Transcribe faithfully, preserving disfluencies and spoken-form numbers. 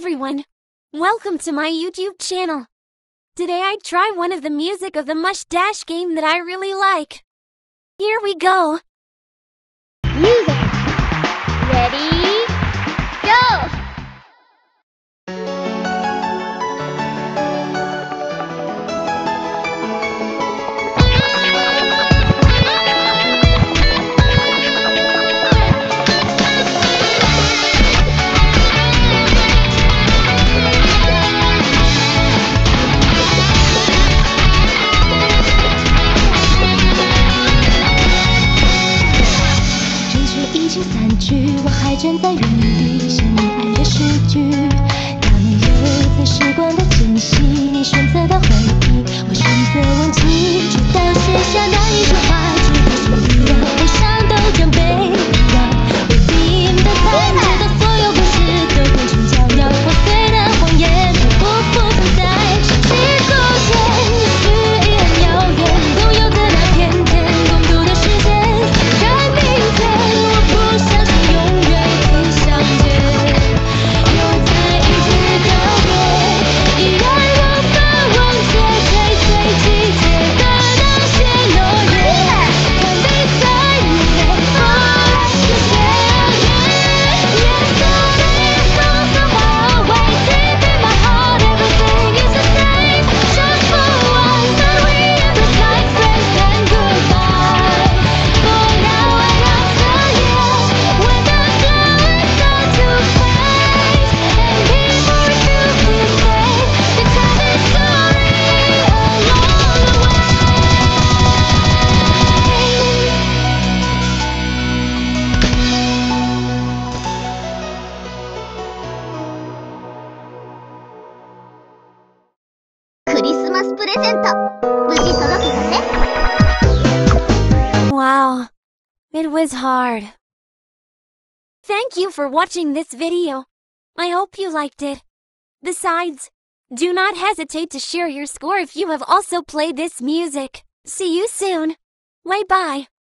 everyone! Welcome to my YouTube channel. Today I try one of the music of the Muse Dash game that I really like. Here we go! Music! Ready? Go! 我还站在原地，想你爱的诗句。那没有在时光的间隙，你选择的回忆，我选择忘记。直到写下那一句话，直到所有的悲伤都将被遗忘。被冰的残值的所有故事，都变成骄傲破碎的谎言，都不复存在。世纪空间，也许已很遥远，共有着那片天共度的时间。看明天，我不相信。 Wow, it was hard. Thank you for watching this video. I hope you liked it. Besides, do not hesitate to share your score if you have also played this music. See you soon. Bye bye.